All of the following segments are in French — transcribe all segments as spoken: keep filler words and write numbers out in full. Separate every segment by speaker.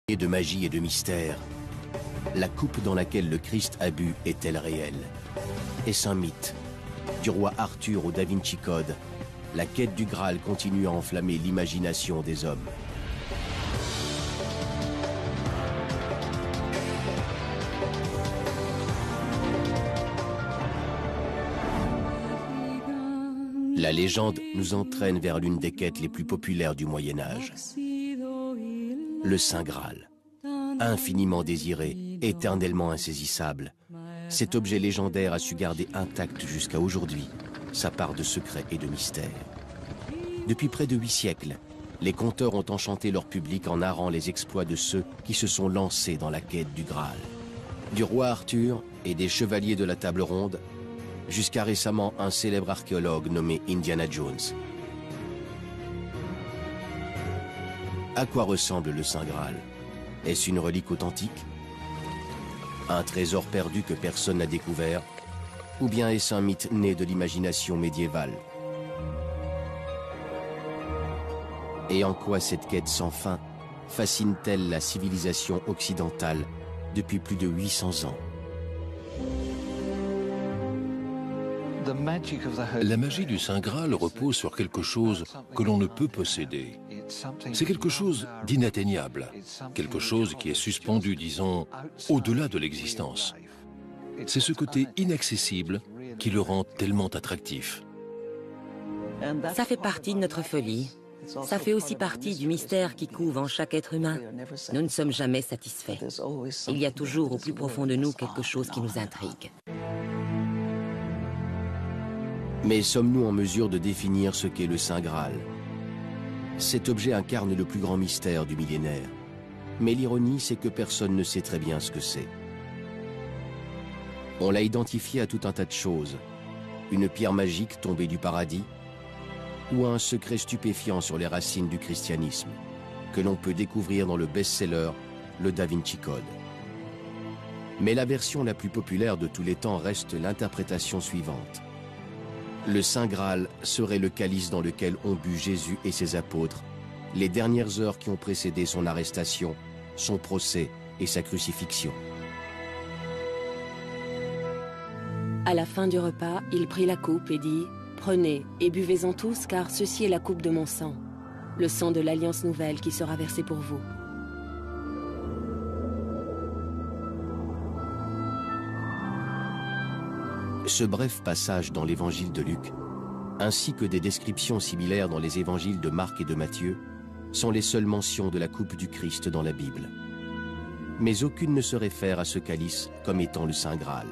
Speaker 1: Et de magie et de mystère, la coupe dans laquelle le Christ a bu est-elle réelle? Est-ce un mythe? Du roi Arthur au Da Vinci Code, la quête du Graal continue à enflammer l'imagination des hommes. La légende nous entraîne vers l'une des quêtes les plus populaires du Moyen-Âge. Le Saint Graal, infiniment désiré, éternellement insaisissable. Cet objet légendaire a su garder intact jusqu'à aujourd'hui sa part de secret et de mystère. Depuis près de huit siècles, les conteurs ont enchanté leur public en narrant les exploits de ceux qui se sont lancés dans la quête du Graal. Du roi Arthur et des chevaliers de la table ronde, jusqu'à récemment un célèbre archéologue nommé Indiana Jones. À quoi ressemble le Saint Graal? Est-ce une relique authentique? Un trésor perdu que personne n'a découvert? Ou bien est-ce un mythe né de l'imagination médiévale? Et en quoi cette quête sans fin fascine-t-elle la civilisation occidentale depuis plus de huit cents ans?
Speaker 2: La magie du Saint Graal repose sur quelque chose que l'on ne peut posséder. C'est quelque chose d'inatteignable, quelque chose qui est suspendu, disons, au-delà de l'existence. C'est ce côté inaccessible qui le rend tellement attractif.
Speaker 3: Ça fait partie de notre folie. Ça fait aussi partie du mystère qui couve en chaque être humain. Nous ne sommes jamais satisfaits. Il y a toujours au plus profond de nous quelque chose qui nous intrigue.
Speaker 1: Mais sommes-nous en mesure de définir ce qu'est le Saint Graal? Cet objet incarne le plus grand mystère du millénaire. Mais l'ironie, c'est que personne ne sait très bien ce que c'est. On l'a identifié à tout un tas de choses. Une pierre magique tombée du paradis, ou un secret stupéfiant sur les racines du christianisme, que l'on peut découvrir dans le best-seller, le Da Vinci Code. Mais la version la plus populaire de tous les temps reste l'interprétation suivante. Le Saint Graal serait le calice dans lequel ont bu Jésus et ses apôtres les dernières heures qui ont précédé son arrestation, son procès et sa crucifixion.
Speaker 3: À la fin du repas, il prit la coupe et dit « Prenez et buvez-en tous, car ceci est la coupe de mon sang, le sang de l'Alliance nouvelle qui sera versé pour vous. »
Speaker 1: Ce bref passage dans l'évangile de Luc, ainsi que des descriptions similaires dans les évangiles de Marc et de Matthieu, sont les seules mentions de la coupe du Christ dans la Bible. Mais aucune ne se réfère à ce calice comme étant le Saint Graal.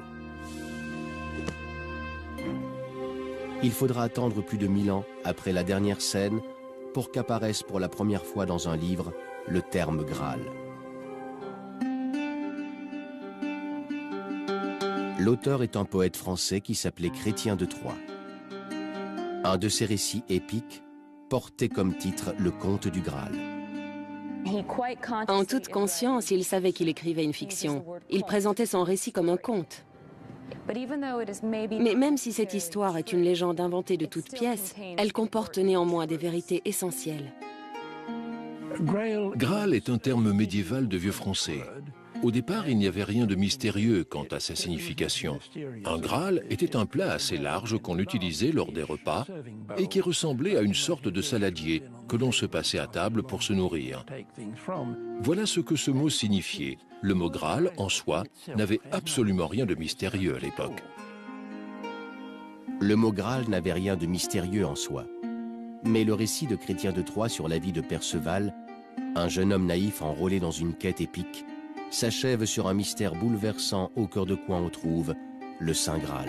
Speaker 1: Il faudra attendre plus de mille ans après la dernière scène pour qu'apparaisse pour la première fois dans un livre le terme Graal. L'auteur est un poète français qui s'appelait Chrétien de Troyes. Un de ses récits épiques portait comme titre Le Conte du Graal.
Speaker 3: En toute conscience, il savait qu'il écrivait une fiction. Il présentait son récit comme un conte. Mais même si cette histoire est une légende inventée de toutes pièces, elle comporte néanmoins des vérités essentielles.
Speaker 2: Graal est un terme médiéval de vieux français. Au départ, il n'y avait rien de mystérieux quant à sa signification. Un Graal était un plat assez large qu'on utilisait lors des repas et qui ressemblait à une sorte de saladier que l'on se passait à table pour se nourrir. Voilà ce que ce mot signifiait. Le mot Graal, en soi, n'avait absolument rien de mystérieux à l'époque.
Speaker 1: Le mot Graal n'avait rien de mystérieux en soi. Mais le récit de Chrétien de Troyes sur la vie de Perceval, un jeune homme naïf enrôlé dans une quête épique, s'achève sur un mystère bouleversant au cœur de quoi on trouve le Saint Graal.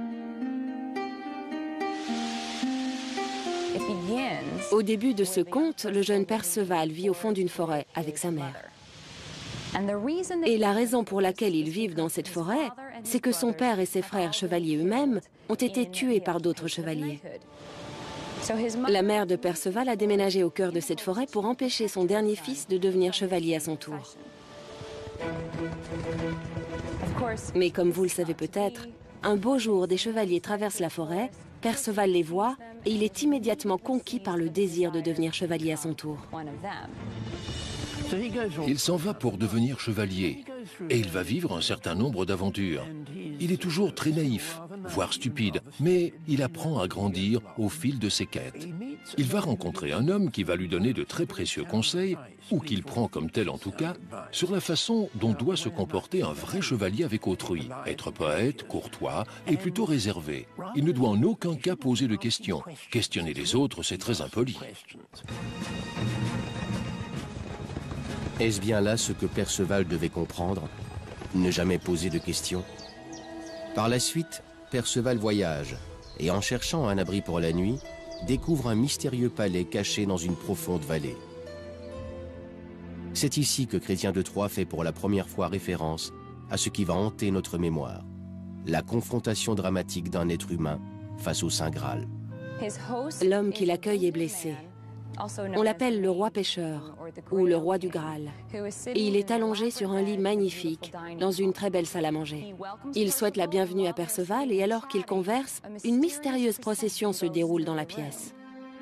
Speaker 3: Au début de ce conte, le jeune Perceval vit au fond d'une forêt avec sa mère. Et la raison pour laquelle ils vivent dans cette forêt, c'est que son père et ses frères chevaliers eux-mêmes ont été tués par d'autres chevaliers. La mère de Perceval a déménagé au cœur de cette forêt pour empêcher son dernier fils de devenir chevalier à son tour. Mais comme vous le savez peut-être, un beau jour, des chevaliers traversent la forêt, Perceval les voit et il est immédiatement conquis par le désir de devenir chevalier à son tour.
Speaker 2: Il s'en va pour devenir chevalier et il va vivre un certain nombre d'aventures. Il est toujours très naïf, voire stupide, mais il apprend à grandir au fil de ses quêtes. Il va rencontrer un homme qui va lui donner de très précieux conseils, ou qu'il prend comme tel en tout cas, sur la façon dont doit se comporter un vrai chevalier avec autrui. Être poète, courtois et plutôt réservé. Il ne doit en aucun cas poser de questions. Questionner les autres, c'est très impoli.
Speaker 1: Est-ce bien là ce que Perceval devait comprendre? Ne jamais poser de questions? Par la suite, Perceval voyage et en cherchant un abri pour la nuit, découvre un mystérieux palais caché dans une profonde vallée. C'est ici que Chrétien de Troyes fait pour la première fois référence à ce qui va hanter notre mémoire, la confrontation dramatique d'un être humain face au Saint Graal.
Speaker 3: L'homme qui l'accueille est blessé. On l'appelle le roi pêcheur ou le roi du Graal. Et il est allongé sur un lit magnifique dans une très belle salle à manger. Il souhaite la bienvenue à Perceval et alors qu'ils conversent, une mystérieuse procession se déroule dans la pièce.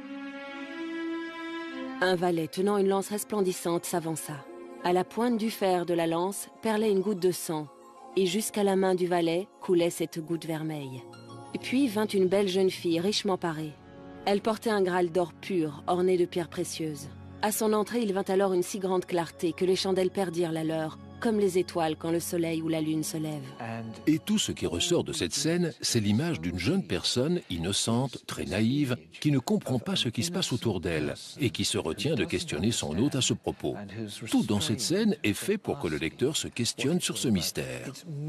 Speaker 3: Un valet tenant une lance resplendissante s'avança. À la pointe du fer de la lance perlait une goutte de sang et jusqu'à la main du valet coulait cette goutte vermeille. Et puis vint une belle jeune fille richement parée. Elle portait un Graal d'or pur, orné de pierres précieuses. À son entrée, il vint alors une si grande clarté que les chandelles perdirent la leur, comme les étoiles quand le soleil ou la lune se lèvent.
Speaker 2: Et tout ce qui ressort de cette scène, c'est l'image d'une jeune personne innocente, très naïve, qui ne comprend pas ce qui se passe autour d'elle et qui se retient de questionner son hôte à ce propos. Tout dans cette scène est fait pour que le lecteur se questionne sur ce mystère.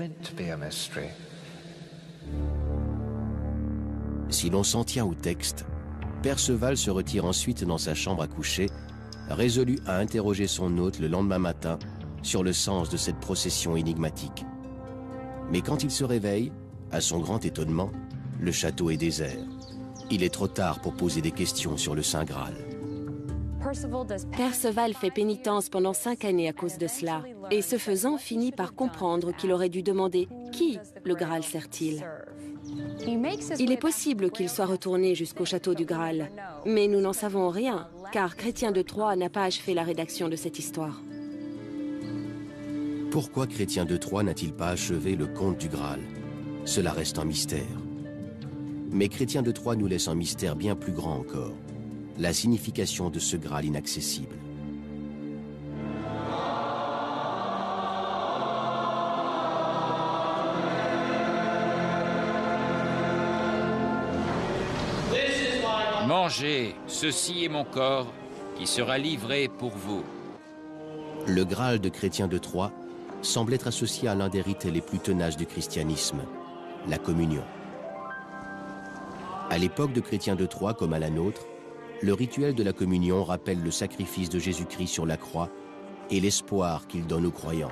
Speaker 1: Si l'on s'en tient au texte, Perceval se retire ensuite dans sa chambre à coucher, résolu à interroger son hôte le lendemain matin sur le sens de cette procession énigmatique. Mais quand il se réveille, à son grand étonnement, le château est désert. Il est trop tard pour poser des questions sur le Saint Graal.
Speaker 3: Perceval fait pénitence pendant cinq années à cause de cela, et ce faisant finit par comprendre qu'il aurait dû demander qui le Graal sert-il. Il est possible qu'il soit retourné jusqu'au château du Graal, mais nous n'en savons rien, car Chrétien de Troyes n'a pas achevé la rédaction de cette histoire.
Speaker 1: Pourquoi Chrétien de Troyes n'a-t-il pas achevé le conte du Graal? Cela reste un mystère. Mais Chrétien de Troyes nous laisse un mystère bien plus grand encore, la signification de ce Graal inaccessible.
Speaker 4: Mangez, ceci est mon corps, qui sera livré pour vous.
Speaker 1: Le Graal de Chrétien de Troyes semble être associé à l'un des rites les plus tenaces du christianisme, la communion. À l'époque de Chrétien de Troyes, comme à la nôtre, le rituel de la communion rappelle le sacrifice de Jésus-Christ sur la croix et l'espoir qu'il donne aux croyants.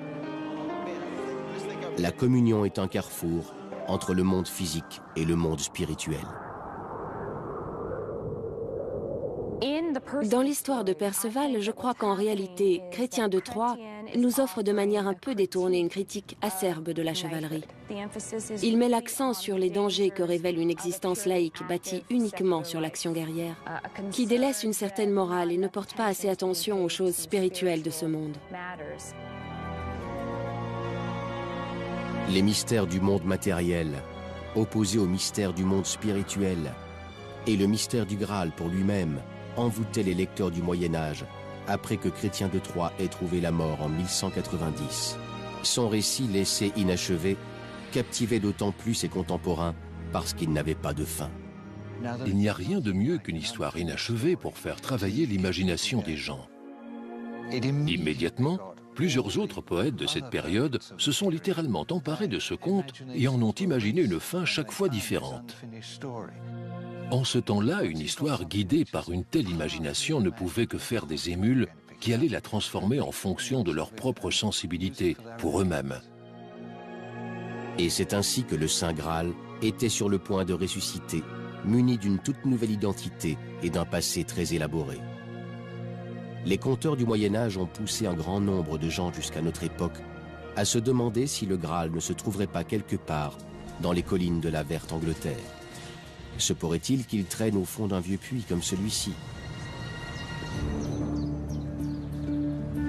Speaker 1: La communion est un carrefour entre le monde physique et le monde spirituel.
Speaker 3: Dans l'histoire de Perceval, je crois qu'en réalité, Chrétien de Troyes nous offre de manière un peu détournée une critique acerbe de la chevalerie. Il met l'accent sur les dangers que révèle une existence laïque bâtie uniquement sur l'action guerrière, qui délaisse une certaine morale et ne porte pas assez attention aux choses spirituelles de ce monde.
Speaker 1: Les mystères du monde matériel, opposés aux mystères du monde spirituel, et le mystère du Graal pour lui-même, envoûtait les lecteurs du Moyen-Âge après que Chrétien de Troyes ait trouvé la mort en mille cent quatre-vingt-dix. Son récit laissé inachevé captivait d'autant plus ses contemporains parce qu'il n'avait pas de fin.
Speaker 2: Il n'y a rien de mieux qu'une histoire inachevée pour faire travailler l'imagination des gens. Immédiatement, plusieurs autres poètes de cette période se sont littéralement emparés de ce conte et en ont imaginé une fin chaque fois différente. En ce temps-là, une histoire guidée par une telle imagination ne pouvait que faire des émules qui allaient la transformer en fonction de leur propre sensibilité, pour eux-mêmes.
Speaker 1: Et c'est ainsi que le Saint Graal était sur le point de ressusciter, muni d'une toute nouvelle identité et d'un passé très élaboré. Les conteurs du Moyen-Âge ont poussé un grand nombre de gens jusqu'à notre époque à se demander si le Graal ne se trouverait pas quelque part dans les collines de la Verte Angleterre. Se pourrait-il qu'il traîne au fond d'un vieux puits comme celui-ci?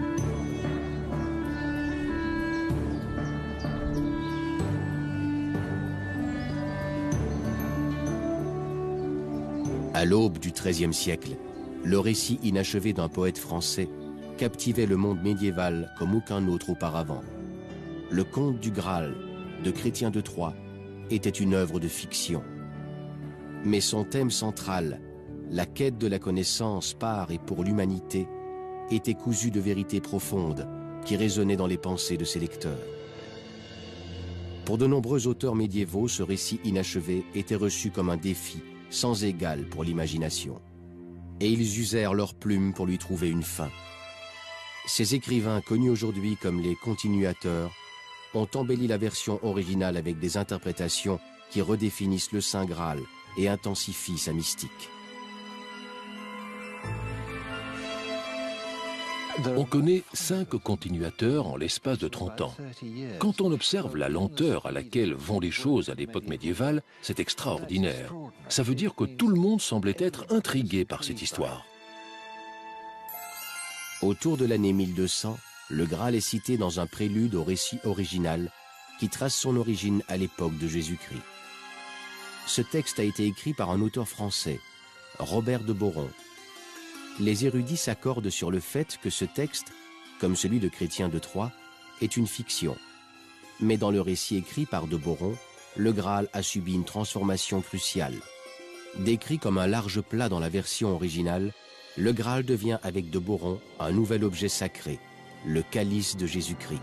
Speaker 1: À l'aube du treizième siècle, le récit inachevé d'un poète français captivait le monde médiéval comme aucun autre auparavant. Le Conte du Graal de Chrétien de Troyes était une œuvre de fiction. Mais son thème central, la quête de la connaissance par et pour l'humanité, était cousu de vérités profondes qui résonnaient dans les pensées de ses lecteurs. Pour de nombreux auteurs médiévaux, ce récit inachevé était reçu comme un défi sans égal pour l'imagination. Et ils usèrent leurs plumes pour lui trouver une fin. Ces écrivains, connus aujourd'hui comme les continuateurs, ont embelli la version originale avec des interprétations qui redéfinissent le Saint Graal et intensifient sa mystique.
Speaker 2: On connaît cinq continuateurs en l'espace de trente ans. Quand on observe la lenteur à laquelle vont les choses à l'époque médiévale, c'est extraordinaire. Ça veut dire que tout le monde semblait être intrigué par cette histoire.
Speaker 1: Autour de l'année mille deux cents, le Graal est cité dans un prélude au récit original qui trace son origine à l'époque de Jésus-Christ. Ce texte a été écrit par un auteur français, Robert de Boron. Les érudits s'accordent sur le fait que ce texte, comme celui de Chrétien de Troyes, est une fiction. Mais dans le récit écrit par de Boron, le Graal a subi une transformation cruciale. Décrit comme un large plat dans la version originale, le Graal devient avec de Boron un nouvel objet sacré, le calice de Jésus-Christ.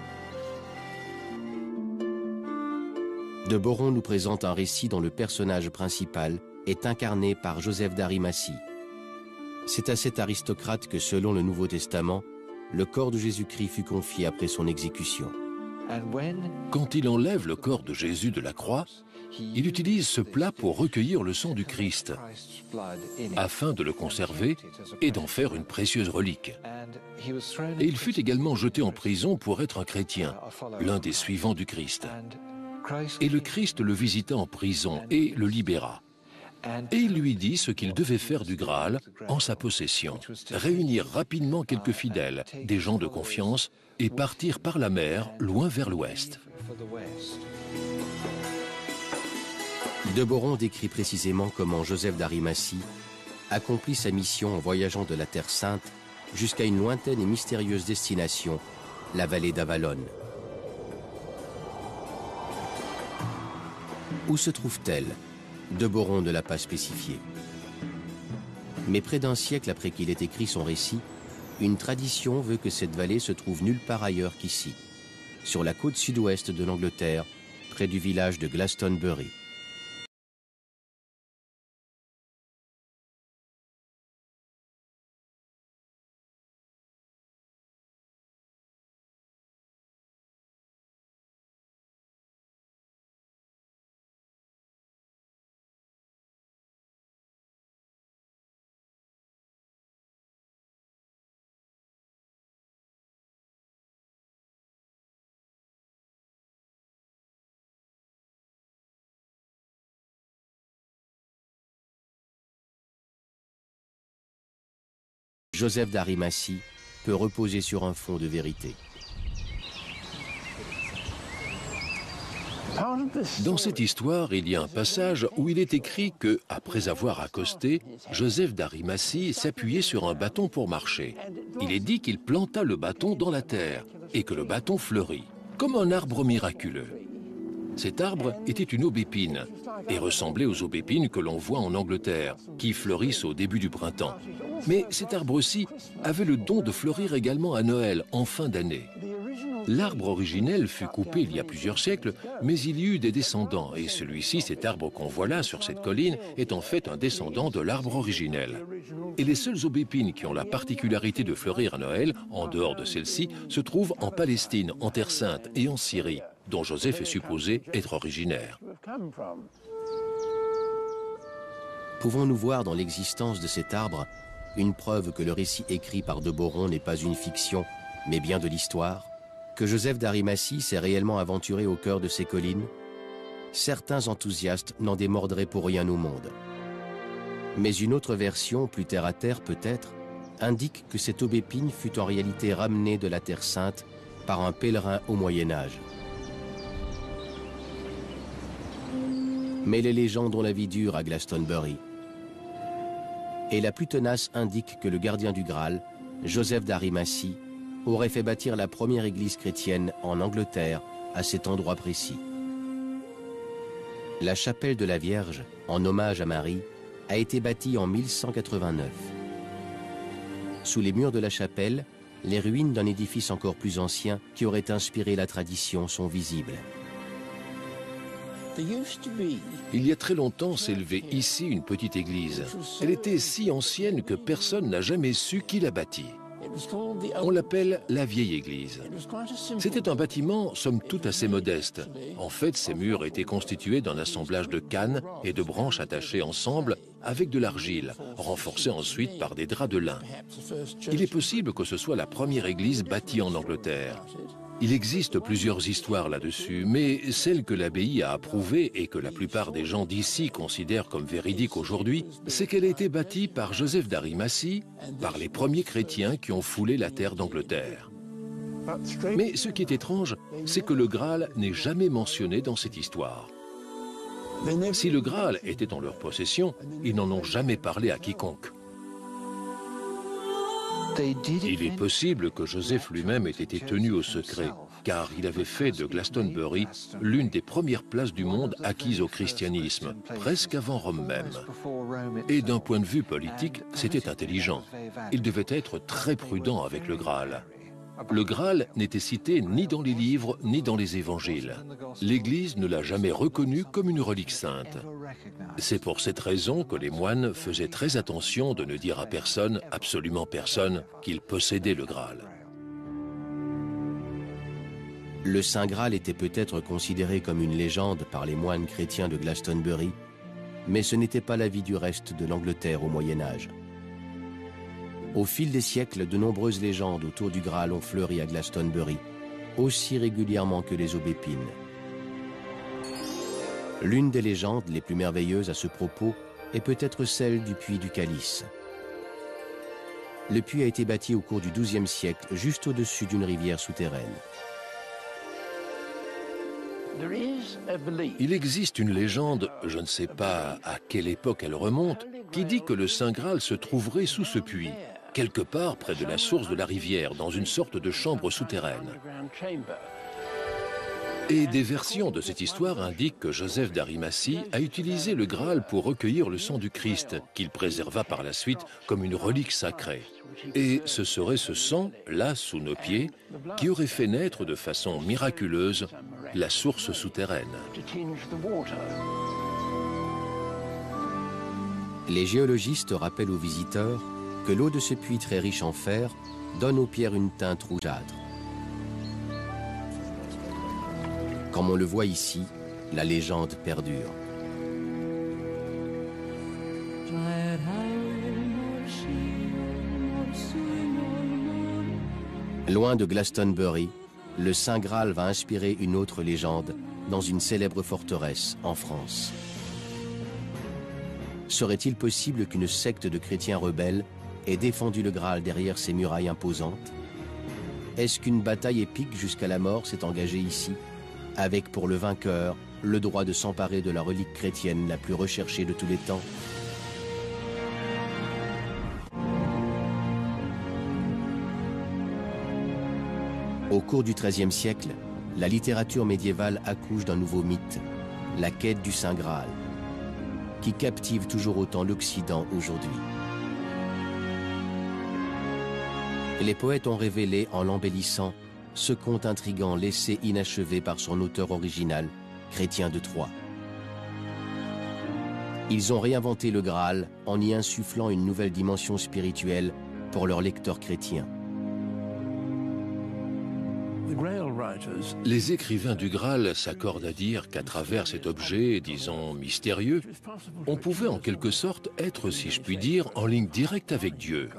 Speaker 1: De Boron nous présente un récit dont le personnage principal est incarné par Joseph d'Arimathie. C'est à cet aristocrate que, selon le Nouveau Testament, le corps de Jésus-Christ fut confié après son exécution.
Speaker 2: Quand il enlève le corps de Jésus de la croix, il utilise ce plat pour recueillir le sang du Christ, afin de le conserver et d'en faire une précieuse relique. Et il fut également jeté en prison pour être un chrétien, l'un des suivants du Christ. Et le Christ le visita en prison et le libéra. Et il lui dit ce qu'il devait faire du Graal en sa possession, réunir rapidement quelques fidèles, des gens de confiance, et partir par la mer, loin vers l'ouest.
Speaker 1: De Boron décrit précisément comment Joseph d'Arimathie accomplit sa mission en voyageant de la Terre Sainte jusqu'à une lointaine et mystérieuse destination, la vallée d'Avalon. Où se trouve-t-elle ? De Boron ne l'a pas spécifié. Mais près d'un siècle après qu'il ait écrit son récit, une tradition veut que cette vallée se trouve nulle part ailleurs qu'ici, sur la côte sud-ouest de l'Angleterre, près du village de Glastonbury. Joseph d'Arimathie peut reposer sur un fond de vérité.
Speaker 2: Dans cette histoire, il y a un passage où il est écrit que, après avoir accosté, Joseph d'Arimathie s'appuyait sur un bâton pour marcher. Il est dit qu'il planta le bâton dans la terre et que le bâton fleurit, comme un arbre miraculeux. Cet arbre était une aubépine et ressemblait aux aubépines que l'on voit en Angleterre, qui fleurissent au début du printemps. Mais cet arbre-ci avait le don de fleurir également à Noël, en fin d'année. L'arbre originel fut coupé il y a plusieurs siècles, mais il y eut des descendants, et celui-ci, cet arbre qu'on voit là sur cette colline, est en fait un descendant de l'arbre originel. Et les seules aubépines qui ont la particularité de fleurir à Noël, en dehors de celles-ci, se trouvent en Palestine, en Terre Sainte et en Syrie, dont Joseph est supposé être originaire.
Speaker 1: Pouvons-nous voir dans l'existence de cet arbre une preuve que le récit écrit par de Boron n'est pas une fiction, mais bien de l'histoire? Que Joseph d'Arimathie s'est réellement aventuré au cœur de ces collines? Certains enthousiastes n'en démordraient pour rien au monde. Mais une autre version, plus terre-à-terre peut-être, indique que cette aubépine fut en réalité ramenée de la Terre Sainte par un pèlerin au Moyen-Âge. Mais les légendes ont la vie dure à Glastonbury. Et la plus tenace indique que le gardien du Graal, Joseph d'Arimathie, aurait fait bâtir la première église chrétienne en Angleterre à cet endroit précis. La chapelle de la Vierge, en hommage à Marie, a été bâtie en mille cent quatre-vingt-neuf. Sous les murs de la chapelle, les ruines d'un édifice encore plus ancien qui aurait inspiré la tradition sont visibles.
Speaker 2: Il y a très longtemps s'élevait ici une petite église. Elle était si ancienne que personne n'a jamais su qui l'a bâtie. On l'appelle la vieille église. C'était un bâtiment, somme toute, assez modeste. En fait, ses murs étaient constitués d'un assemblage de cannes et de branches attachées ensemble avec de l'argile, renforcées ensuite par des draps de lin. Il est possible que ce soit la première église bâtie en Angleterre. Il existe plusieurs histoires là-dessus, mais celle que l'abbaye a approuvée et que la plupart des gens d'ici considèrent comme véridique aujourd'hui, c'est qu'elle a été bâtie par Joseph d'Arimathie, par les premiers chrétiens qui ont foulé la terre d'Angleterre. Mais ce qui est étrange, c'est que le Graal n'est jamais mentionné dans cette histoire. Si le Graal était en leur possession, ils n'en ont jamais parlé à quiconque. Il est possible que Joseph lui-même ait été tenu au secret, car il avait fait de Glastonbury l'une des premières places du monde acquises au christianisme, presque avant Rome même. Et d'un point de vue politique, c'était intelligent. Il devait être très prudent avec le Graal. Le Graal n'était cité ni dans les livres ni dans les évangiles. L'Église ne l'a jamais reconnu comme une relique sainte. C'est pour cette raison que les moines faisaient très attention de ne dire à personne, absolument personne, qu'ils possédaient le Graal.
Speaker 1: Le Saint Graal était peut-être considéré comme une légende par les moines chrétiens de Glastonbury, mais ce n'était pas l'avis du reste de l'Angleterre au Moyen Âge. Au fil des siècles, de nombreuses légendes autour du Graal ont fleuri à Glastonbury, aussi régulièrement que les aubépines. L'une des légendes les plus merveilleuses à ce propos est peut-être celle du puits du Calice. Le puits a été bâti au cours du douzième siècle, juste au-dessus d'une rivière souterraine.
Speaker 2: Il existe une légende, je ne sais pas à quelle époque elle remonte, qui dit que le Saint Graal se trouverait sous ce puits, quelque part près de la source de la rivière, dans une sorte de chambre souterraine. Et des versions de cette histoire indiquent que Joseph d'Arimathie a utilisé le Graal pour recueillir le sang du Christ, qu'il préserva par la suite comme une relique sacrée. Et ce serait ce sang, là, sous nos pieds, qui aurait fait naître de façon miraculeuse la source souterraine.
Speaker 1: Les géologistes rappellent aux visiteurs que l'eau de ce puits très riche en fer donne aux pierres une teinte rougeâtre. Comme on le voit ici, la légende perdure. Loin de Glastonbury, le Saint Graal va inspirer une autre légende dans une célèbre forteresse en France. Serait-il possible qu'une secte de chrétiens rebelles ait défendu le Graal derrière ces murailles imposantes? Est-ce qu'une bataille épique jusqu'à la mort s'est engagée ici, avec pour le vainqueur le droit de s'emparer de la relique chrétienne la plus recherchée de tous les temps? Au cours du treizième siècle, la littérature médiévale accouche d'un nouveau mythe, la quête du Saint Graal, qui captive toujours autant l'Occident aujourd'hui. Les poètes ont révélé, en l'embellissant, ce conte intrigant laissé inachevé par son auteur original, Chrétien de Troyes. Ils ont réinventé le Graal en y insufflant une nouvelle dimension spirituelle pour leurs lecteurs chrétiens.
Speaker 2: Les écrivains du Graal s'accordent à dire qu'à travers cet objet, disons, mystérieux, on pouvait en quelque sorte être, si je puis dire, en ligne directe avec Dieu.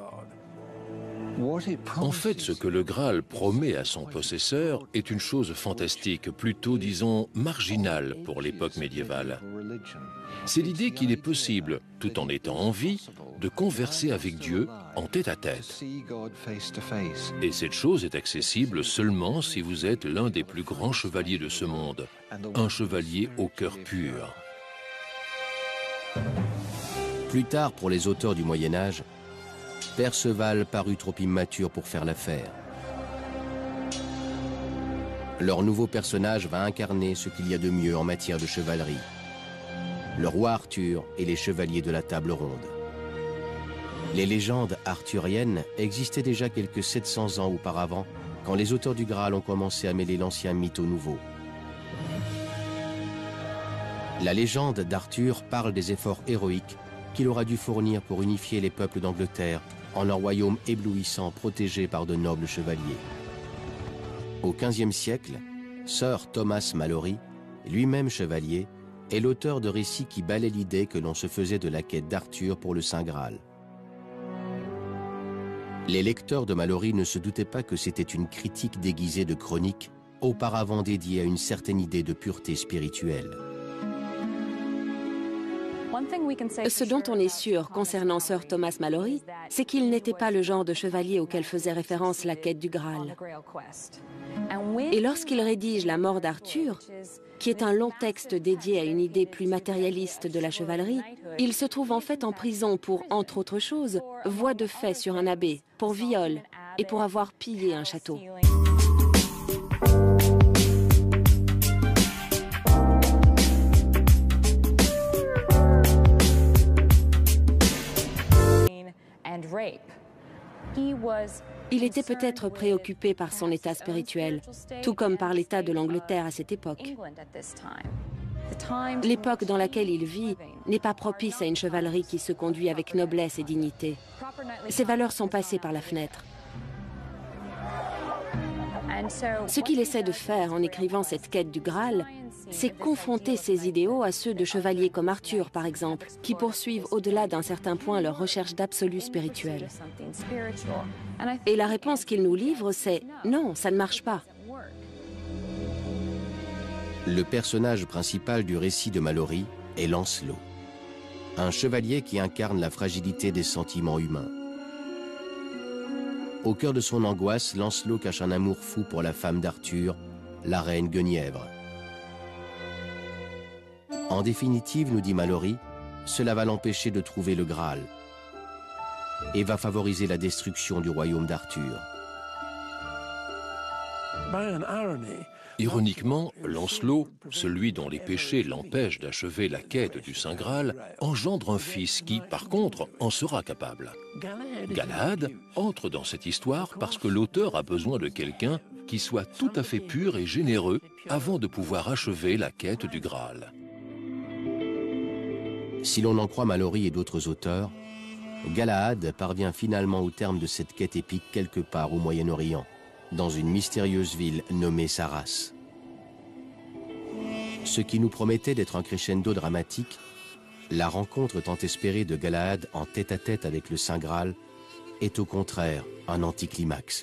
Speaker 2: En fait, ce que le Graal promet à son possesseur est une chose fantastique, plutôt, disons, marginale pour l'époque médiévale. C'est l'idée qu'il est possible, tout en étant en vie, de converser avec Dieu en tête-à-tête. Et cette chose est accessible seulement si vous êtes l'un des plus grands chevaliers de ce monde, un chevalier au cœur pur.
Speaker 1: Plus tard, pour les auteurs du Moyen-Âge, Perceval parut trop immature pour faire l'affaire. Leur nouveau personnage va incarner ce qu'il y a de mieux en matière de chevalerie. Le roi Arthur et les chevaliers de la table ronde. Les légendes arthuriennes existaient déjà quelques sept cents ans auparavant, quand les auteurs du Graal ont commencé à mêler l'ancien mythe au nouveau. La légende d'Arthur parle des efforts héroïques qu'il aura dû fournir pour unifier les peuples d'Angleterre en un royaume éblouissant protégé par de nobles chevaliers. Au quinzième siècle, Sir Thomas Malory, lui-même chevalier, est l'auteur de récits qui balaient l'idée que l'on se faisait de la quête d'Arthur pour le Saint Graal. Les lecteurs de Malory ne se doutaient pas que c'était une critique déguisée de chronique, auparavant dédiée à une certaine idée de pureté spirituelle.
Speaker 3: Ce dont on est sûr concernant Sir Thomas Malory, c'est qu'il n'était pas le genre de chevalier auquel faisait référence la quête du Graal. Et lorsqu'il rédige La mort d'Arthur, qui est un long texte dédié à une idée plus matérialiste de la chevalerie, il se trouve en fait en prison pour, entre autres choses, voie de fait sur un abbé, pour viol et pour avoir pillé un château. Il était peut-être préoccupé par son état spirituel, tout comme par l'état de l'Angleterre à cette époque. L'époque dans laquelle il vit n'est pas propice à une chevalerie qui se conduit avec noblesse et dignité. Ses valeurs sont passées par la fenêtre. Ce qu'il essaie de faire en écrivant cette quête du Graal, c'est confronter ses idéaux à ceux de chevaliers comme Arthur, par exemple, qui poursuivent au-delà d'un certain point leur recherche d'absolu spirituel. Et la réponse qu'il nous livre, c'est « non, ça ne marche pas ».
Speaker 1: Le personnage principal du récit de Malory est Lancelot, un chevalier qui incarne la fragilité des sentiments humains. Au cœur de son angoisse, Lancelot cache un amour fou pour la femme d'Arthur, la reine Guenièvre. En définitive, nous dit Malory, cela va l'empêcher de trouver le Graal et va favoriser la destruction du royaume d'Arthur.
Speaker 2: Ironiquement, Lancelot, celui dont les péchés l'empêchent d'achever la quête du Saint Graal, engendre un fils qui, par contre, en sera capable. Galahad entre dans cette histoire parce que l'auteur a besoin de quelqu'un qui soit tout à fait pur et généreux avant de pouvoir achever la quête du Graal.
Speaker 1: Si l'on en croit Malory et d'autres auteurs, Galahad parvient finalement au terme de cette quête épique quelque part au Moyen-Orient, dans une mystérieuse ville nommée Sarras. Ce qui nous promettait d'être un crescendo dramatique, la rencontre tant espérée de Galahad en tête-à-tête avec le Saint Graal est au contraire un anticlimax.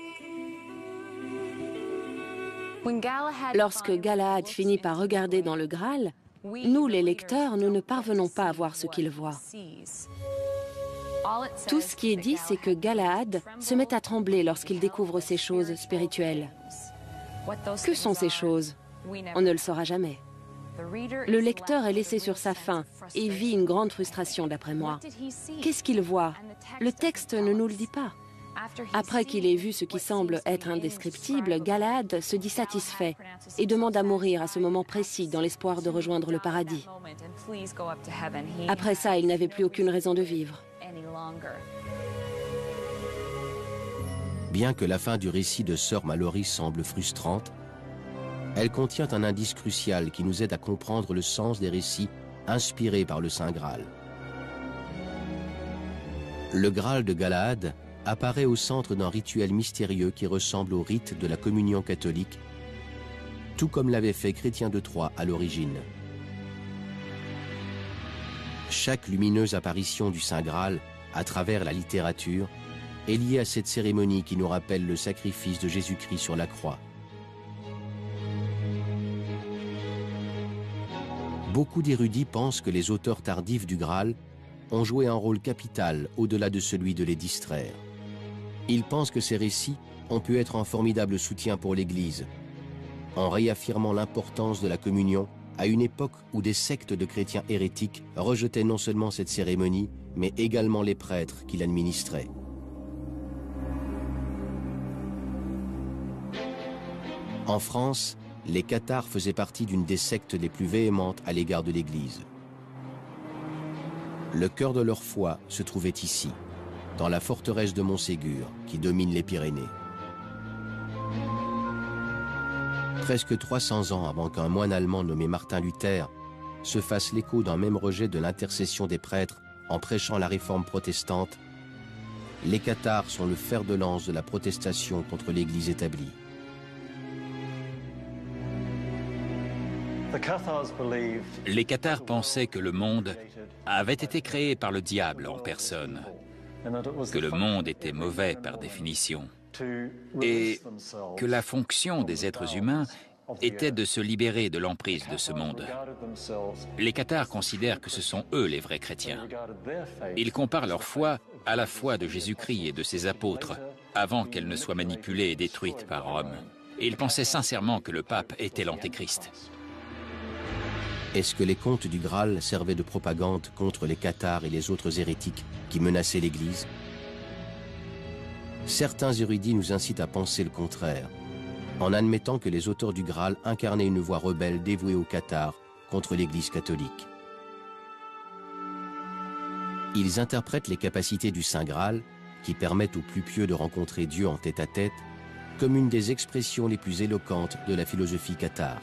Speaker 3: Lorsque Galahad finit par regarder dans le Graal, nous, les lecteurs, nous ne parvenons pas à voir ce qu'il voit. Tout ce qui est dit, c'est que Galahad se met à trembler lorsqu'il découvre ces choses spirituelles. Que sont ces choses? On ne le saura jamais. Le lecteur est laissé sur sa faim et vit une grande frustration, d'après moi. Qu'est-ce qu'il voit? Le texte ne nous le dit pas. Après qu'il ait vu ce qui semble être indescriptible, Galahad se dit satisfait et demande à mourir à ce moment précis dans l'espoir de rejoindre le paradis. Après ça, il n'avait plus aucune raison de vivre.
Speaker 1: Bien que la fin du récit de Sir Malory semble frustrante, elle contient un indice crucial qui nous aide à comprendre le sens des récits inspirés par le Saint Graal. Le Graal de Galahad apparaît au centre d'un rituel mystérieux qui ressemble au rite de la communion catholique, tout comme l'avait fait Chrétien de Troyes à l'origine. Chaque lumineuse apparition du Saint Graal, à travers la littérature, est liée à cette cérémonie qui nous rappelle le sacrifice de Jésus-Christ sur la croix. Beaucoup d'érudits pensent que les auteurs tardifs du Graal ont joué un rôle capital au-delà de celui de les distraire. Ils pensent que ces récits ont pu être un formidable soutien pour l'Église, en réaffirmant l'importance de la communion à une époque où des sectes de chrétiens hérétiques rejetaient non seulement cette cérémonie, mais également les prêtres qui l'administraient. En France, les cathares faisaient partie d'une des sectes les plus véhémentes à l'égard de l'Église. Le cœur de leur foi se trouvait ici, dans la forteresse de Montségur, qui domine les Pyrénées. Presque trois cents ans avant qu'un moine allemand nommé Martin Luther se fasse l'écho d'un même rejet de l'intercession des prêtres en prêchant la réforme protestante, les cathares sont le fer de lance de la protestation contre l'Église établie.
Speaker 4: Les cathares pensaient que le monde avait été créé par le diable en personne, que le monde était mauvais par définition, et que la fonction des êtres humains était de se libérer de l'emprise de ce monde. Les cathares considèrent que ce sont eux les vrais chrétiens. Ils comparent leur foi à la foi de Jésus-Christ et de ses apôtres, avant qu'elle ne soit manipulée et détruite par Rome. Et ils pensaient sincèrement que le pape était l'antéchrist.
Speaker 1: Est-ce que les contes du Graal servaient de propagande contre les cathares et les autres hérétiques qui menaçaient l'Église? Certains érudits nous incitent à penser le contraire, en admettant que les auteurs du Graal incarnaient une voix rebelle dévouée aux cathares contre l'Église catholique. Ils interprètent les capacités du Saint Graal, qui permettent aux plus pieux de rencontrer Dieu en tête-à-tête, comme une des expressions les plus éloquentes de la philosophie cathare.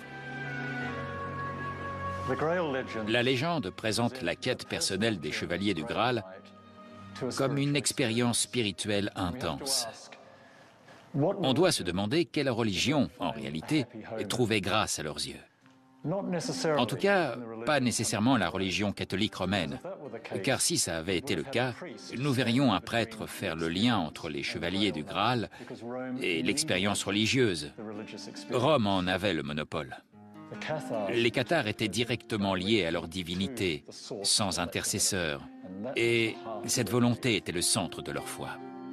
Speaker 4: La légende présente la quête personnelle des chevaliers du Graal comme une expérience spirituelle intense. On doit se demander quelle religion, en réalité, trouvait grâce à leurs yeux. En tout cas, pas nécessairement la religion catholique romaine, car si ça avait été le cas, nous verrions un prêtre faire le lien entre les chevaliers du Graal et l'expérience religieuse. Rome en avait le monopole. Les cathares étaient directement liés à leur divinité, sans intercesseur, et cette volonté était le centre de leur foi.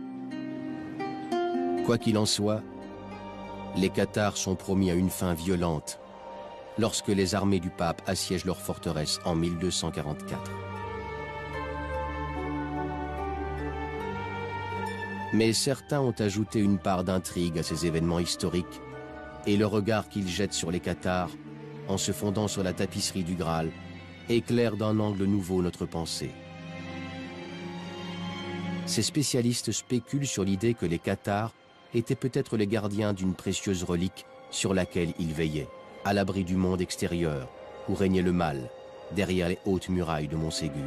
Speaker 1: Quoi qu'il en soit, les cathares sont promis à une fin violente lorsque les armées du pape assiègent leur forteresse en mille deux cent quarante-quatre. Mais certains ont ajouté une part d'intrigue à ces événements historiques, et le regard qu'ils jettent sur les cathares, en se fondant sur la tapisserie du Graal, éclaire d'un angle nouveau notre pensée. Ces spécialistes spéculent sur l'idée que les cathares étaient peut-être les gardiens d'une précieuse relique sur laquelle ils veillaient, à l'abri du monde extérieur, où régnait le mal, derrière les hautes murailles de Montségur.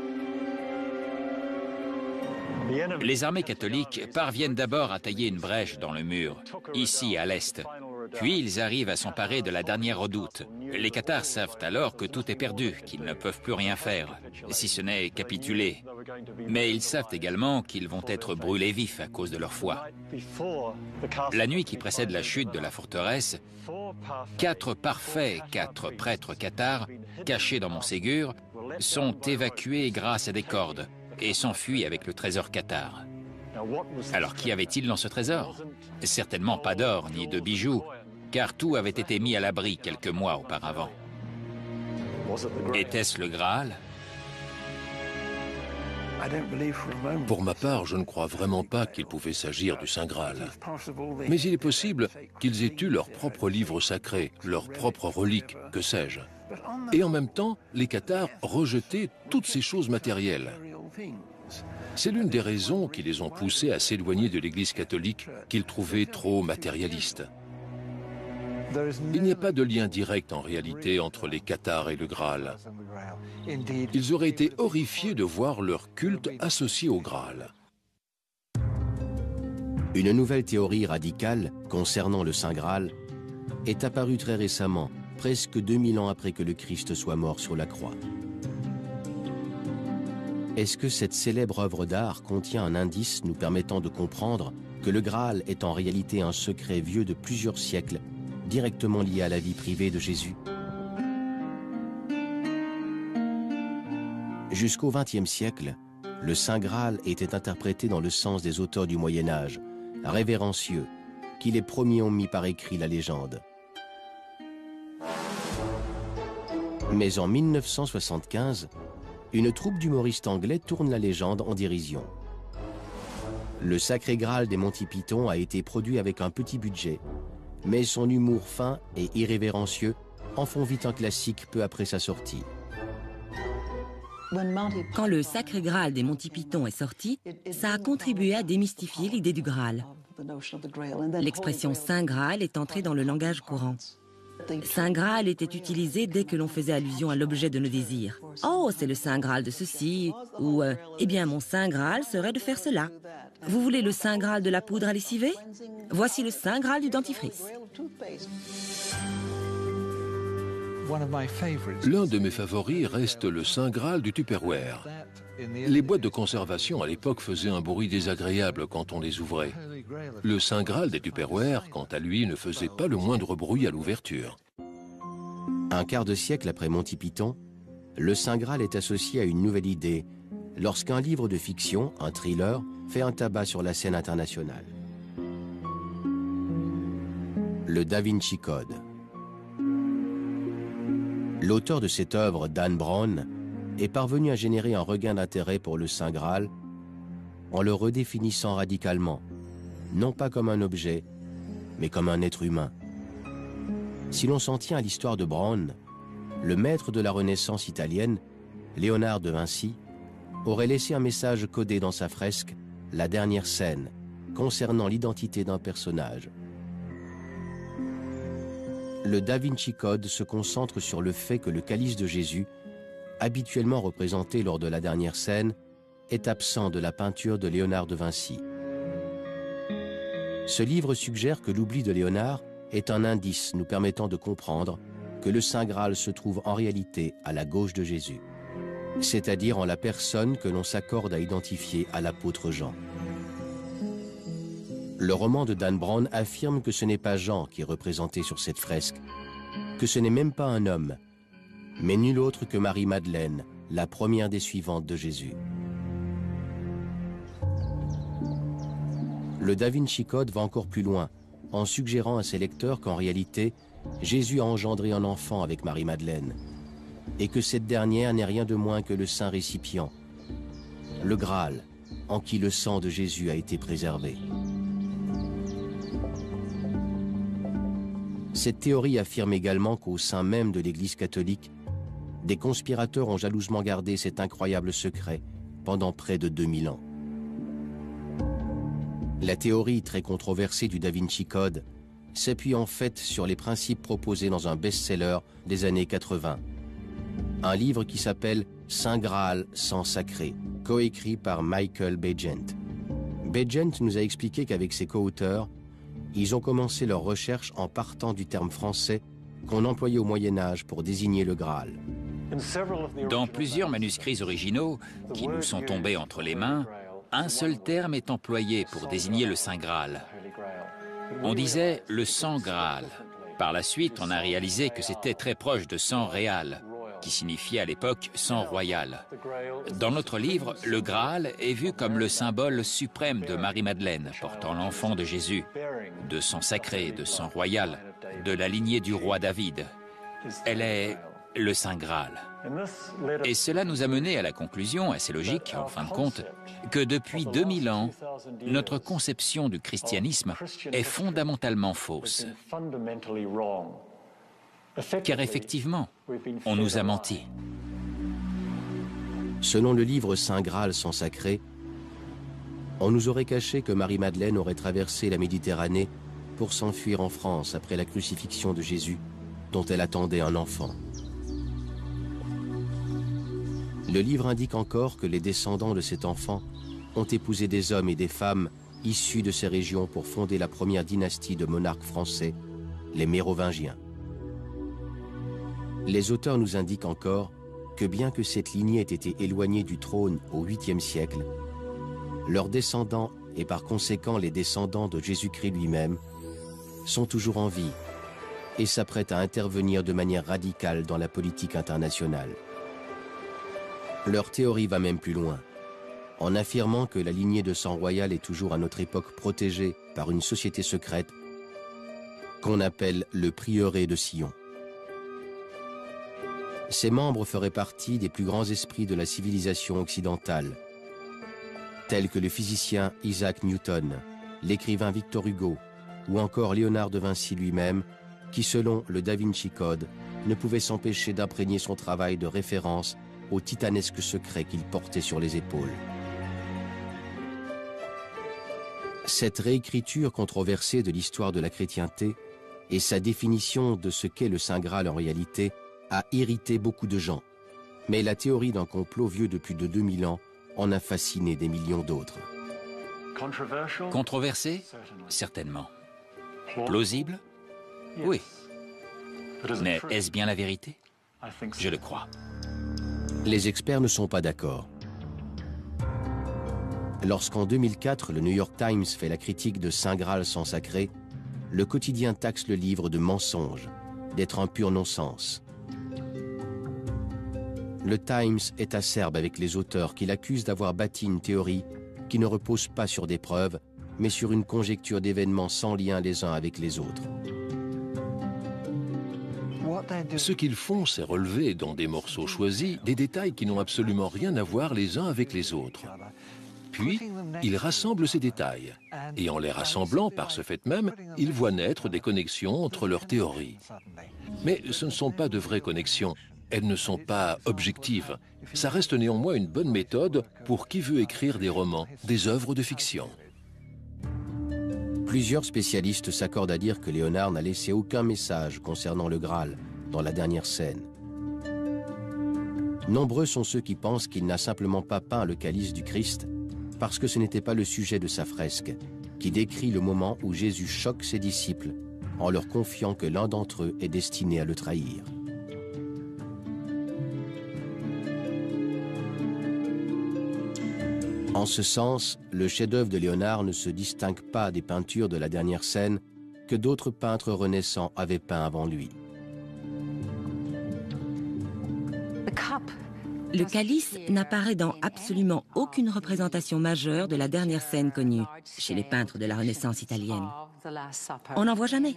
Speaker 4: Les armées catholiques parviennent d'abord à tailler une brèche dans le mur, ici à l'est. Puis ils arrivent à s'emparer de la dernière redoute. Les cathares savent alors que tout est perdu, qu'ils ne peuvent plus rien faire, si ce n'est capituler. Mais ils savent également qu'ils vont être brûlés vifs à cause de leur foi. La nuit qui précède la chute de la forteresse, quatre parfaits, quatre prêtres cathares, cachés dans Montségur, sont évacués grâce à des cordes et s'enfuient avec le trésor cathare. Alors qu'y avait-il dans ce trésor? Certainement pas d'or ni de bijoux, car tout avait été mis à l'abri quelques mois auparavant. Était-ce le Graal?
Speaker 2: Pour ma part, je ne crois vraiment pas qu'il pouvait s'agir du Saint Graal. Mais il est possible qu'ils aient eu leur propre livre sacré, leur propre relique, que sais-je. Et en même temps, les cathares rejetaient toutes ces choses matérielles. C'est l'une des raisons qui les ont poussés à s'éloigner de l'Église catholique qu'ils trouvaient trop matérialiste. Il n'y a pas de lien direct en réalité entre les cathares et le Graal. Ils auraient été horrifiés de voir leur culte associé au Graal.
Speaker 1: Une nouvelle théorie radicale concernant le Saint Graal est apparue très récemment, presque deux mille ans après que le Christ soit mort sur la croix. Est-ce que cette célèbre œuvre d'art contient un indice nous permettant de comprendre que le Graal est en réalité un secret vieux de plusieurs siècles, directement lié à la vie privée de Jésus? Jusqu'au vingtième siècle, le Saint Graal était interprété dans le sens des auteurs du Moyen-Âge, révérencieux, qui les premiers ont mis par écrit la légende. Mais en mille neuf cent soixante-quinze, une troupe d'humoristes anglais tourne la légende en dérision. Le Sacré Graal des Monty Python a été produit avec un petit budget, mais son humour fin et irrévérencieux en font vite un classique peu après sa sortie.
Speaker 5: Quand le Sacré Graal des Monty Python est sorti, ça a contribué à démystifier l'idée du Graal. L'expression Saint Graal est entrée dans le langage courant. Saint Graal était utilisé dès que l'on faisait allusion à l'objet de nos désirs. Oh, c'est le Saint Graal de ceci, ou euh, eh bien mon Saint Graal serait de faire cela. Vous voulez le Saint Graal de la poudre à lessiver? Voici le Saint Graal du dentifrice.
Speaker 2: L'un de mes favoris reste le Saint Graal du Tupperware. Les boîtes de conservation à l'époque faisaient un bruit désagréable quand on les ouvrait. Le Saint Graal des Tupperware, quant à lui, ne faisait pas le moindre bruit à l'ouverture.
Speaker 1: Un quart de siècle après Monty Python, le Saint Graal est associé à une nouvelle idée, lorsqu'un livre de fiction, un thriller, fait un tabac sur la scène internationale. Le Da Vinci Code. L'auteur de cette œuvre, Dan Brown, est parvenu à générer un regain d'intérêt pour le Saint Graal en le redéfinissant radicalement, non pas comme un objet, mais comme un être humain. Si l'on s'en tient à l'histoire de Brown, le maître de la Renaissance italienne, Léonard de Vinci, aurait laissé un message codé dans sa fresque, La dernière scène, concernant l'identité d'un personnage. Le Da Vinci Code se concentre sur le fait que le calice de Jésus, habituellement représenté lors de la dernière scène, est absent de la peinture de Léonard de Vinci. Ce livre suggère que l'oubli de Léonard est un indice nous permettant de comprendre que le Saint Graal se trouve en réalité à la gauche de Jésus, c'est-à-dire en la personne que l'on s'accorde à identifier à l'apôtre Jean. Le roman de Dan Brown affirme que ce n'est pas Jean qui est représenté sur cette fresque, que ce n'est même pas un homme, mais nul autre que Marie-Madeleine, la première des suivantes de Jésus. Le Da Vinci Code va encore plus loin, en suggérant à ses lecteurs qu'en réalité, Jésus a engendré un enfant avec Marie-Madeleine, et que cette dernière n'est rien de moins que le saint récipient, le Graal, en qui le sang de Jésus a été préservé. Cette théorie affirme également qu'au sein même de l'Église catholique, des conspirateurs ont jalousement gardé cet incroyable secret pendant près de deux mille ans. La théorie très controversée du Da Vinci Code s'appuie en fait sur les principes proposés dans un best-seller des années quatre-vingt, un livre qui s'appelle Saint Graal sans sacré, coécrit par Michael Begent. Begent nous a expliqué qu'avec ses co-auteurs, ils ont commencé leurs recherches en partant du terme français qu'on employait au Moyen-Âge pour désigner le Graal.
Speaker 4: Dans plusieurs manuscrits originaux qui nous sont tombés entre les mains, un seul terme est employé pour désigner le Saint Graal. On disait le sang Graal. Par la suite, on a réalisé que c'était très proche de sang réal, qui signifiait à l'époque sang royal. Dans notre livre, le Graal est vu comme le symbole suprême de Marie-Madeleine, portant l'enfant de Jésus, de sang sacré, de sang royal, de la lignée du roi David. Elle est le Saint Graal. Et cela nous a mené à la conclusion, assez logique en fin de compte, que depuis deux mille ans, notre conception du christianisme est fondamentalement fausse. Car effectivement, on nous a menti.
Speaker 1: Selon le livre Saint Graal sans sacré, on nous aurait caché que Marie-Madeleine aurait traversé la Méditerranée pour s'enfuir en France après la crucifixion de Jésus, dont elle attendait un enfant. Le livre indique encore que les descendants de cet enfant ont épousé des hommes et des femmes issus de ces régions pour fonder la première dynastie de monarques français, les Mérovingiens. Les auteurs nous indiquent encore que bien que cette lignée ait été éloignée du trône au huitième siècle, leurs descendants, et par conséquent les descendants de Jésus-Christ lui-même, sont toujours en vie et s'apprêtent à intervenir de manière radicale dans la politique internationale. Leur théorie va même plus loin, en affirmant que la lignée de sang royal est toujours à notre époque protégée par une société secrète qu'on appelle le prieuré de Sion. Ses membres feraient partie des plus grands esprits de la civilisation occidentale, tels que le physicien Isaac Newton, l'écrivain Victor Hugo, ou encore Léonard de Vinci lui-même, qui, selon le Da Vinci Code, ne pouvait s'empêcher d'imprégner son travail de référence au titanesque secret qu'il portait sur les épaules. Cette réécriture controversée de l'histoire de la chrétienté et sa définition de ce qu'est le Saint Graal en réalité a irrité beaucoup de gens. Mais la théorie d'un complot vieux de plus de deux mille ans en a fasciné des millions d'autres.
Speaker 4: Controversé? Certainement. Plausible? Oui. Mais est-ce bien la vérité? Je le crois.
Speaker 1: Les experts ne sont pas d'accord. Lorsqu'en deux mille quatre, le New York Times fait la critique de Saint Graal sans sacré, le quotidien taxe le livre de mensonge, d'être un pur non-sens. Le Times est acerbe avec les auteurs qui l'accusent d'avoir bâti une théorie qui ne repose pas sur des preuves, mais sur une conjecture d'événements sans lien les uns avec les autres.
Speaker 2: Ce qu'ils font, c'est relever dans des morceaux choisis des détails qui n'ont absolument rien à voir les uns avec les autres. Puis, ils rassemblent ces détails. Et en les rassemblant par ce fait même, ils voient naître des connexions entre leurs théories. Mais ce ne sont pas de vraies connexions. Elles ne sont pas objectives. Ça reste néanmoins une bonne méthode pour qui veut écrire des romans, des œuvres de fiction.
Speaker 1: Plusieurs spécialistes s'accordent à dire que Léonard n'a laissé aucun message concernant le Graal dans la dernière scène. Nombreux sont ceux qui pensent qu'il n'a simplement pas peint le calice du Christ parce que ce n'était pas le sujet de sa fresque, qui décrit le moment où Jésus choque ses disciples en leur confiant que l'un d'entre eux est destiné à le trahir. En ce sens, le chef-d'œuvre de Léonard ne se distingue pas des peintures de la dernière scène que d'autres peintres renaissants avaient peint avant lui.
Speaker 5: Le calice n'apparaît dans absolument aucune représentation majeure de la dernière scène connue chez les peintres de la Renaissance italienne. On n'en voit jamais.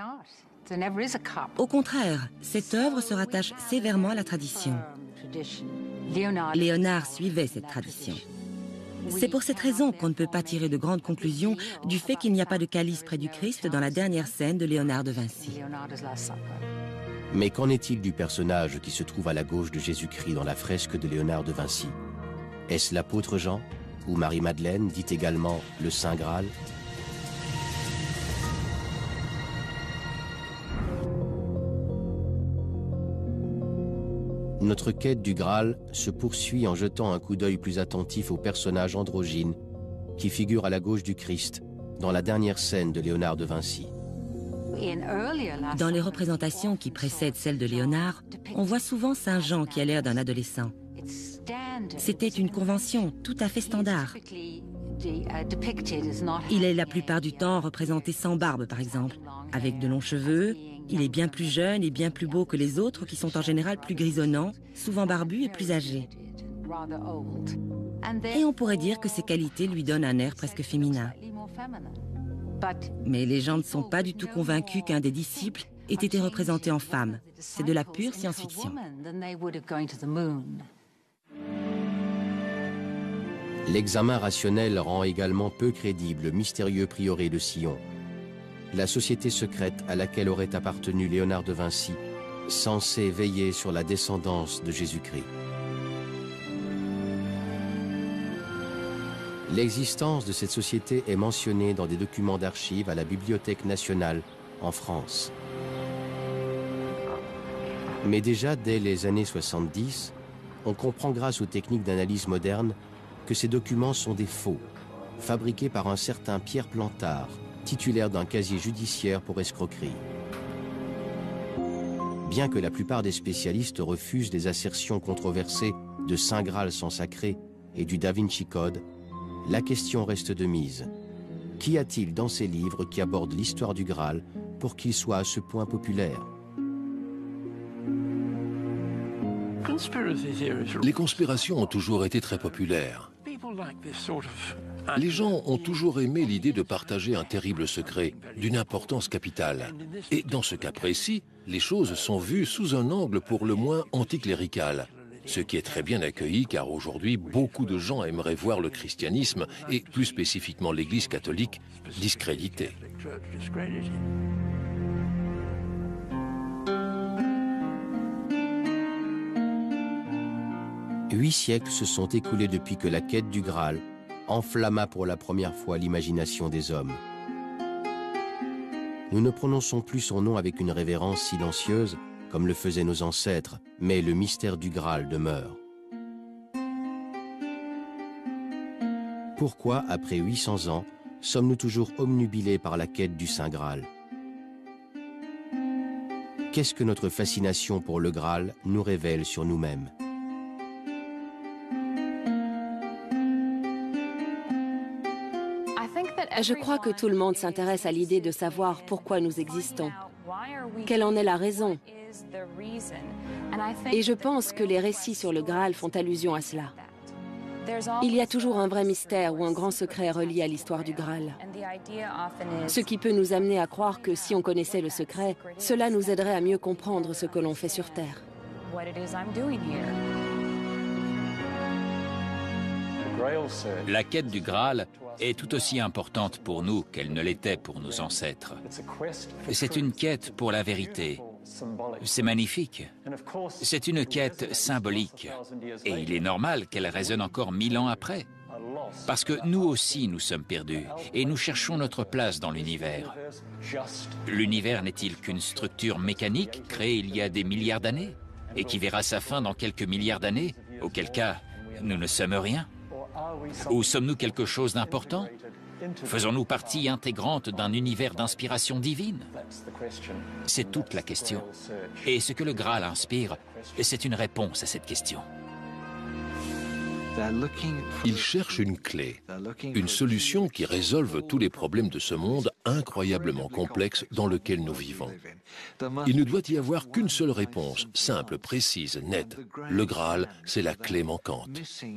Speaker 5: Au contraire, cette œuvre se rattache sévèrement à la tradition. Léonard suivait cette tradition. C'est pour cette raison qu'on ne peut pas tirer de grandes conclusions du fait qu'il n'y a pas de calice près du Christ dans la dernière scène de Léonard de Vinci.
Speaker 1: Mais qu'en est-il du personnage qui se trouve à la gauche de Jésus-Christ dans la fresque de Léonard de Vinci? Est-ce l'apôtre Jean ou Marie-Madeleine, dite également le Saint Graal? Notre quête du Graal se poursuit en jetant un coup d'œil plus attentif au personnage androgyne qui figure à la gauche du Christ dans la dernière scène de Léonard de Vinci.
Speaker 5: Dans les représentations qui précèdent celles de Léonard, on voit souvent Saint Jean qui a l'air d'un adolescent. C'était une convention tout à fait standard. Il est la plupart du temps représenté sans barbe, par exemple, avec de longs cheveux. Il est bien plus jeune et bien plus beau que les autres qui sont en général plus grisonnants, souvent barbus et plus âgés. Et on pourrait dire que ces qualités lui donnent un air presque féminin. Mais les gens ne sont pas du tout convaincus qu'un des disciples ait été représenté en femme. C'est de la pure science-fiction.
Speaker 1: L'examen rationnel rend également peu crédible le mystérieux prieuré de Sion, la société secrète à laquelle aurait appartenu Léonard de Vinci, censée veiller sur la descendance de Jésus-Christ. L'existence de cette société est mentionnée dans des documents d'archives à la Bibliothèque nationale en France. Mais déjà dès les années soixante-dix, on comprend grâce aux techniques d'analyse moderne que ces documents sont des faux, fabriqués par un certain Pierre Plantard, titulaire d'un casier judiciaire pour escroquerie. Bien que la plupart des spécialistes refusent les assertions controversées de Saint Graal sans sacré et du Da Vinci Code, la question reste de mise. Qu'y a-t-il dans ces livres qui abordent l'histoire du Graal pour qu'il soit à ce point populaire?
Speaker 2: Les conspirations ont toujours été très populaires. Les gens ont toujours aimé l'idée de partager un terrible secret, d'une importance capitale. Et dans ce cas précis, les choses sont vues sous un angle pour le moins anticlérical. Ce qui est très bien accueilli car aujourd'hui, beaucoup de gens aimeraient voir le christianisme, et plus spécifiquement l'Église catholique, discrédité.
Speaker 1: Huit siècles se sont écoulés depuis que la quête du Graal enflamma pour la première fois l'imagination des hommes. Nous ne prononçons plus son nom avec une révérence silencieuse, comme le faisaient nos ancêtres, mais le mystère du Graal demeure. Pourquoi, après huit cents ans, sommes-nous toujours obnubilés par la quête du Saint Graal? Qu'est-ce que notre fascination pour le Graal nous révèle sur nous-mêmes?
Speaker 3: Je crois que tout le monde s'intéresse à l'idée de savoir pourquoi nous existons. Quelle en est la raison? Et je pense que les récits sur le Graal font allusion à cela. Il y a toujours un vrai mystère ou un grand secret relié à l'histoire du Graal. Ce qui peut nous amener à croire que si on connaissait le secret, cela nous aiderait à mieux comprendre ce que l'on fait sur Terre.
Speaker 4: La quête du Graal est tout aussi importante pour nous qu'elle ne l'était pour nos ancêtres. C'est une quête pour la vérité. C'est magnifique. C'est une quête symbolique. Et il est normal qu'elle résonne encore mille ans après. Parce que nous aussi, nous sommes perdus et nous cherchons notre place dans l'univers. L'univers n'est-il qu'une structure mécanique créée il y a des milliards d'années et qui verra sa fin dans quelques milliards d'années, auquel cas, nous ne sommes rien? Ou sommes-nous quelque chose d'important? Faisons-nous partie intégrante d'un univers d'inspiration divine? C'est toute la question. Et ce que le Graal inspire, c'est une réponse à cette question.
Speaker 2: Ils cherchent une clé, une solution qui résolve tous les problèmes de ce monde incroyablement complexe dans lequel nous vivons. Il ne doit y avoir qu'une seule réponse, simple, précise, nette. Le Graal, c'est la clé manquante.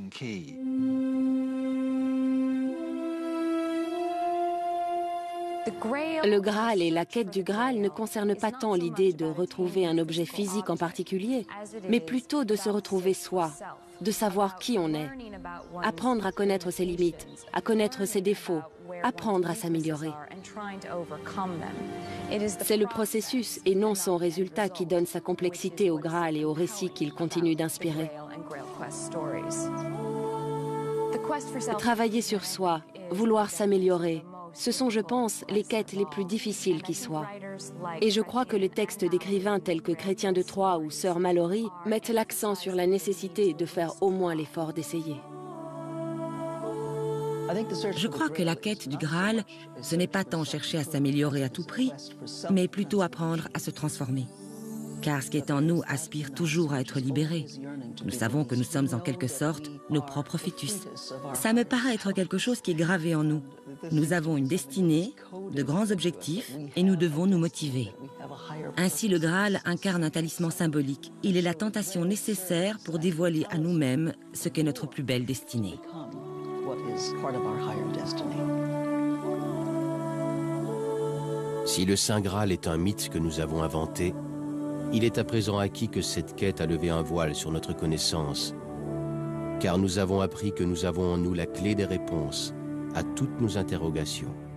Speaker 3: Le Graal et la quête du Graal ne concernent pas tant l'idée de retrouver un objet physique en particulier, mais plutôt de se retrouver soi, de savoir qui on est, apprendre à connaître ses limites, à connaître ses défauts, apprendre à s'améliorer. C'est le processus et non son résultat qui donne sa complexité au Graal et au récit qu'il continue d'inspirer. Travailler sur soi, vouloir s'améliorer, ce sont, je pense, les quêtes les plus difficiles qui soient. Et je crois que les textes d'écrivains tels que Chrétien de Troyes ou Sœur Mallory mettent l'accent sur la nécessité de faire au moins l'effort d'essayer.
Speaker 5: Je crois que la quête du Graal, ce n'est pas tant chercher à s'améliorer à tout prix, mais plutôt apprendre à se transformer. Car ce qui est en nous aspire toujours à être libéré. Nous savons que nous sommes en quelque sorte nos propres fœtus. Ça me paraît être quelque chose qui est gravé en nous. Nous avons une destinée, de grands objectifs, et nous devons nous motiver. Ainsi, le Graal incarne un talisman symbolique. Il est la tentation nécessaire pour dévoiler à nous-mêmes ce qu'est notre plus belle destinée.
Speaker 1: Si le Saint Graal est un mythe que nous avons inventé, il est à présent acquis que cette quête a levé un voile sur notre connaissance, car nous avons appris que nous avons en nous la clé des réponses à toutes nos interrogations.